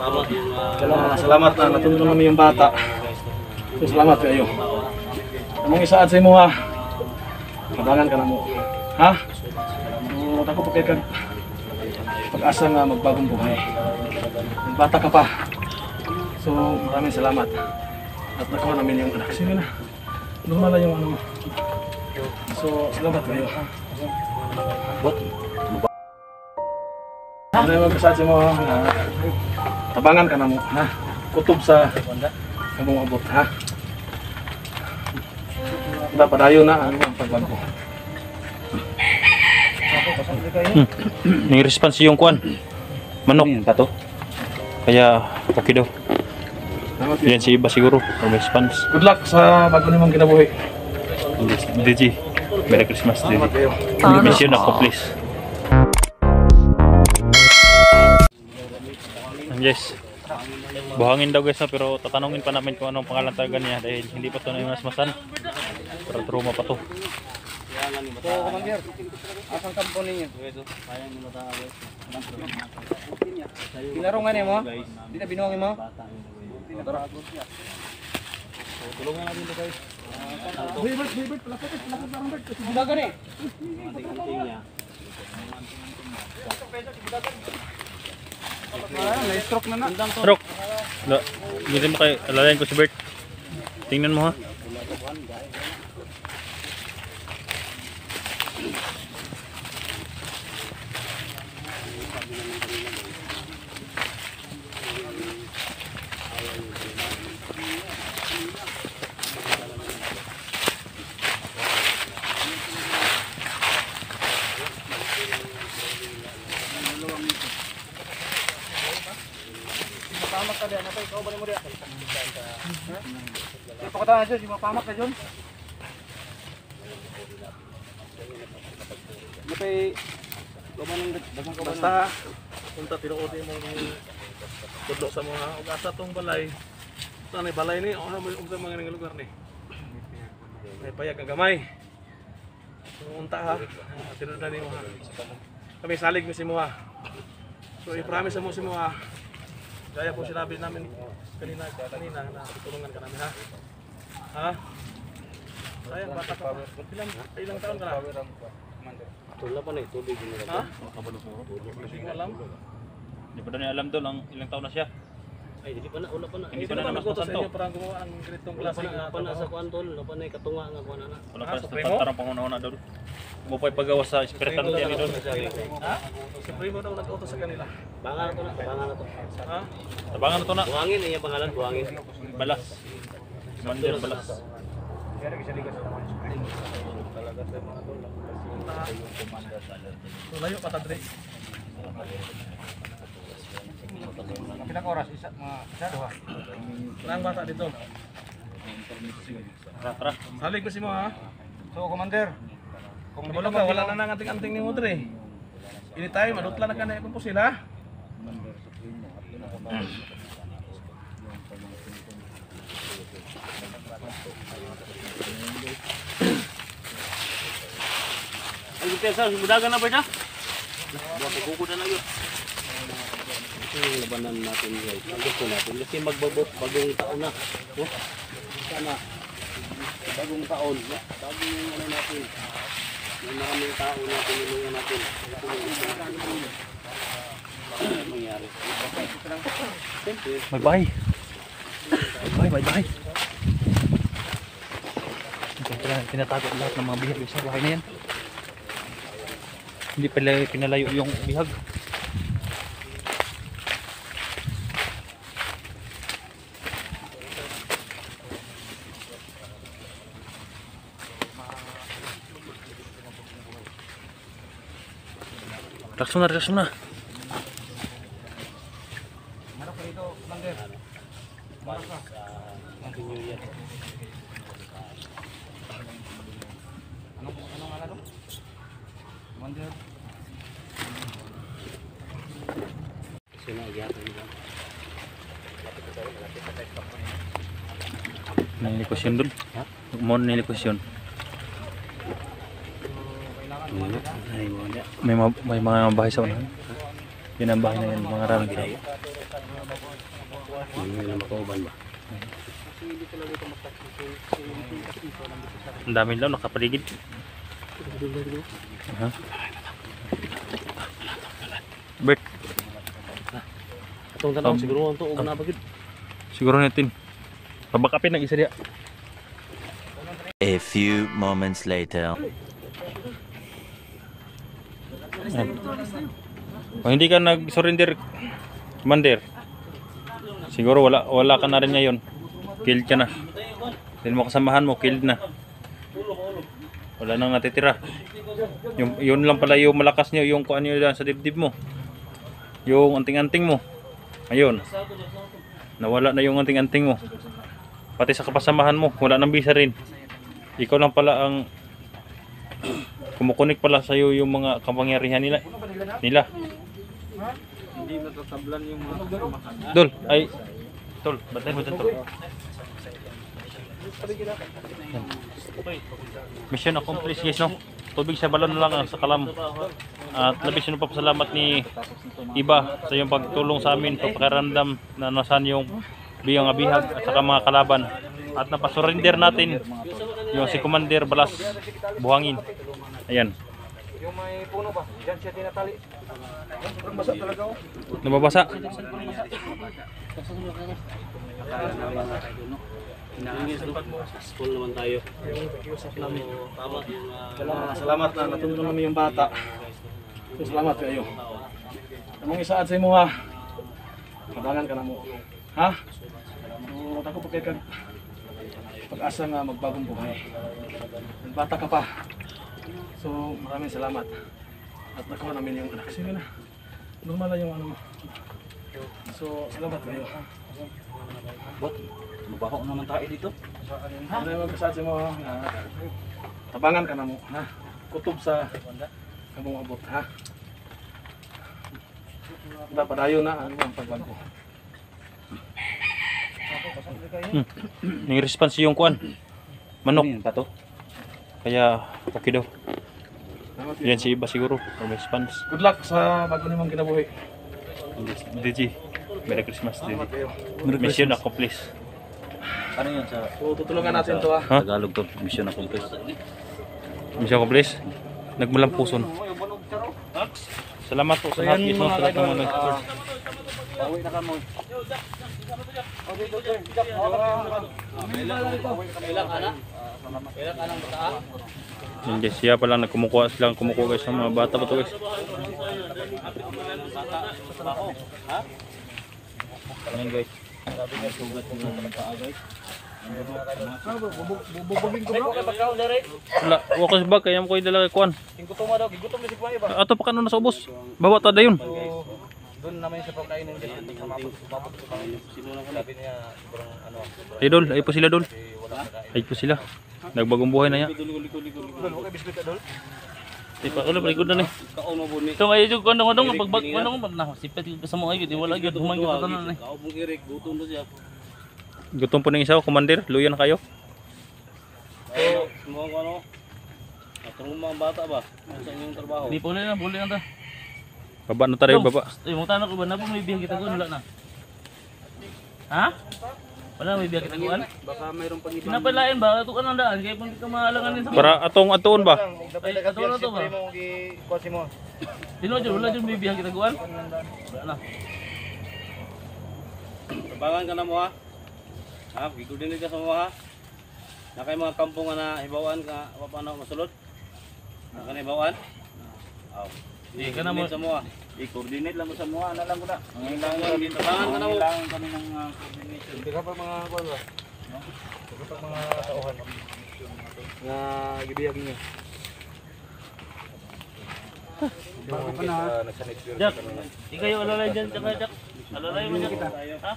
Salamat na natulungan namin yung bata. So, salamat kayo. Among isaad sa imo ha. Kabangan ka na mo. Ha? So, ako pa kay pag-asa nga magbagong buhay. Bata ka pa. So, maraming salamat. At nakuha namin yung anak. Sige na. Lumala yung ano mo. So, salamat kayo. What? Ano yung magkasabi mo, tabangan ka na mo, ha? Kutob sa kamong abot, ha? Padayo na, ano ang pagban ko. May response yung kuan. Manok. Pato. Kaya, okay daw. Yan si iba siguro, may response. Good luck sa bago nimong kinabuhi. DG, Merry Christmas, DG. Mission accomplished. Yes. Buhangin daw guys na, pero tatanungin pa namin kung anong pangalan talaga niya dahil hindi pa ito na yung masmasan. Pero trauma pa to. So, Commander, asang kampo ninyo? Pinarungan niya mo? Hindi na binuhangin mo? Tulungan natin ito guys. Wait, palapit lang Bert. Kasi budagan eh. Na-stroke na na. Stroke. Hindi mo kayo, alalayan ko si Bert. Tingnan mo ha. Mapamak ka dyan, ikaw ba mo dyan? Pagkataan dyan, mapamak ka dyan. Basta, punta tinuoti mo tudlo sa mga ugasa tong balay. Ito na balay ni, ano mo sa mga lugar ni. May payag ang gamay. Unta ha, tinundan ni mo ha. Kami salig mo si mo ha. So i-promise mo si mo ha. Gaya po sinabi namin kanina na tutulungan ka namin ha. Ha? Sayang bata ka pa. Ilang taon ka na? Tula pa na ito, bigyan nila. Ha? Hindi ko alam. Hindi pa daw niya alam doon, ilang taon na siya. Ay, hindi pa na, una pa na. Hindi pa na nagkuto sa namasmasan inyo to. parang gumawa ang ganitong klase Wala pa na sa kuan tol, wala pa na katunga nga kuan na. Wala pa Supremo? sa tarang panguna-una doon. Mo pa'y paggawa sa espiritan niya ni doon. Ha? Supremo daw nag-auto sa kanila. Bangan na to na, bangan na to. Ha? Tabangan na to na. Buhangin, niya pangalan, buhangin. Balas. Commander Balas. So layo pa tadre. Pinaka oras, isa doha. Nang bata dito. Tara. Salig ko si mo ha. So, Commander, kung Kabalo ka, wala na nang anting-anting ni mo dre. Anytime, adutla na ka na ikon po sila. Ay, pesa, mudagan na ba siya? Buwan ko na yun. ito yung labanan natin guys. Ang gusto natin kasi magbabot bagong taon na. Oh, sana bagong taon. Bagong yung ano natin. May maraming tao natin nilungan natin. Ito yung mangyari. Siyempre. Bye-bye. Bye-bye. Tinatago lahat ng mga bihag sa bahay na yan. Hindi pala pinalayo yung bihag. Relax muna. Marok ko dito, Commander. Marok ka. Anong nga to? Commander. Nilikusyon dun. Mo nilikusyon. May mga bahay sa unahan. Yun ang bahay na yan, mga raming. Hindi na makauban ba? Ang dami lang nakapaligid. Bert, Atong tanong siguro ang tuog na bagid. siguro natin. Pabakapin ng isa dia. A few moments later. Kung hindi ka nag-surrender, Commander, siguro wala ka na rin ngayon. Killed ka na. Then mo kasamahan mo, killed na. Wala nang natitira. Yun lang pala yung malakas niyo, yung kuan niyo sa dibdib mo. Yung anting-anting mo. Ayun. Nawala na yung anting-anting mo. Pati sa kapasamahan mo, wala nang bisa rin. Ikaw lang pala ang kumukunik pala sa iyo yung mga kapangyarihan nila. Hindi natatablan yung mga Dol, ay Tol, batay mo dyan, Tol. Mission accomplished guys, no? Tubig sa balon lang sa kalam. At labis yun papasalamat ni Iba sa yung pagtulong sa amin, pagpakaramdam na nasan yung biyang abihag at saka mga kalaban. At napasurrender natin yung si Commander Balas Buhangin. Ayan. yung may puno ba? Diyan siya tinatali. Basa talaga oh. Nababasa. School naman tayo. Tama. Salamat na natulungan namin yung bata. So, salamat kayo. Among isaad sa imo ha. Kabangan ka na mo. Ha? So, tako pa kay kag pag-asa nga magbagong buhay. Bata ka pa. So, maraming salamat. At nakuha namin yung anak. Sige na. Normal na yung ano mo. So, salamat kayo. What? Mabaho naman tayo dito. Ano yung mag-isaad sa imo ha? Tabangan ka na mo. Ha? Kutob sa kamong abot. Ha? Padayo na ang pagbago. Ning response yung kuan. Manok. Pato. Kaya okay daw. Salamat Yan si Iba siguro. Or response. Good luck sa bago nimong kinabuhi. DG. Merry Christmas, DG. Salamat kayo. Mission accomplished. Ano yun sa So, tutulungan natin to ha. Ha? Tagalog to? Mission accomplished. Mission accomplished. Nagmalampuson. Salamat po sa lahat guys, no? Sa lahat ng mga nag-support. Pauwi na ka mo. Yan guys, siya pa lang nagkumukuha silang kumukuha guys ng mga bata pa to guys. Yan guys. Bubugin ko bro. Wala, wako si bag, kaya mo ko yung dala kay Kuan. Gutom mo daw, gutom na si Kuya ba? Ato pa kano na sa ubos. Bawa ta dayon. Doon naman sa pagkain ng dito sa mapot ko pa. Sino lang sabi niya sobrang ano. Ay dol, ay po sila dol. Ay po sila. Nagbagong buhay na yan. Dol, okay biskuit ka dol. Ay pa ulo paligod na ni. Kaon mo buni. Ito ngayon yung kondong pagbag ano na sipet sa mo ay wala gyud humang gyud tanan ni. Kaon mong Eric, gutom na siya. Gutom po ning isa, Commander, luyan kayo. So, mga ano? Atong mga bata ba? Sa inyong trabaho. Di po na, buli na ta. Baba na tayo, baba. Ay, mo tanong ko ba na po may biyang kita kuan wala na? Ha? Wala may biyang kita kuan? Baka mayroong pang iba. Pinapalain ba ato ka nang daan kay pang kita maalanganin sa. Para atong atuon ba? Ay, ato na to ba? mo gi kwasi mo. Dino jud wala jud may biyang kita kuan. Wala na. Tabangan ka na mo ha? Ha? Gigudin ka sa mo ha? Na kay mga kampong nga na hibawan ka, paano masulod? Na ka na hibawan? Aw. Di ka na mo. Sa mo ha? I-coordinate lang mo sa mo ha, na lang ko na. Tabangan ka na mo. Kailangan kami ng coordination. Hindi ka pa mga kuan ba? Hindi ka pa mga tauhan. Nga gibiyag niyo. Bago pa na nagsanit Jack, di kayo alalay dyan, Jack. Alalay mo dyan. Ha?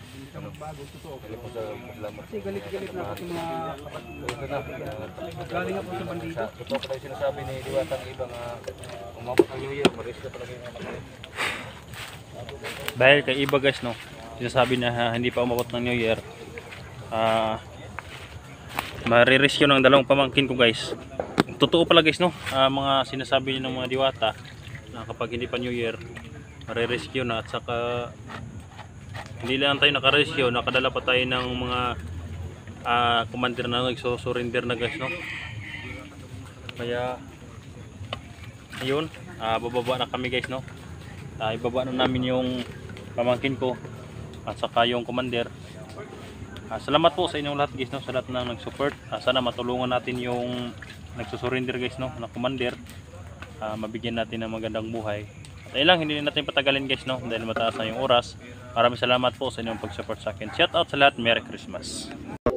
Kasi galit-galit na kasi mga galing ako sa bandito. Totoo pa tayo sinasabi ni Diwatang ibang umabot ang New Year, mariska talaga yung anak niya. Dahil kay Iba guys, no. Sinasabi na hindi pa umabot ng New Year. Marirescue ng dalawang pamangkin ko guys. Totoo pala guys, no. Mga sinasabi ng mga diwata na kapag hindi pa New Year, marirescue na at saka Hindi lang tayo nakarescue, nakadala pa tayo ng mga commander na nagsusurrender na guys, no? Kaya ayun, bababa na kami guys, no? Ibaba na namin yung pamangkin ko at saka yung commander. Salamat po sa inyong lahat guys, no? Sa lahat na nag-support. Sana matulungan natin yung nagsusurrender guys, no? Na commander. Mabigyan natin ng magandang buhay. At ayun lang, hindi natin patagalin guys, no? Dahil mataas na yung oras. Maraming salamat po sa inyong pag-support sa akin. Shout out sa lahat, Merry Christmas.